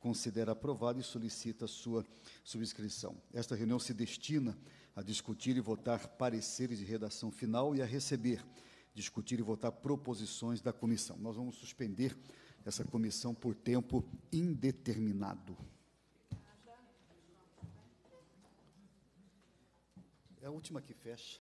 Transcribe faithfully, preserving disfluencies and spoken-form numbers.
considera aprovado e solicita a sua subscrição. Esta reunião se destina a discutir e votar pareceres de redação final e a receber, discutir e votar proposições da comissão. Nós vamos suspender essa comissão por tempo indeterminado. É a última que fecha.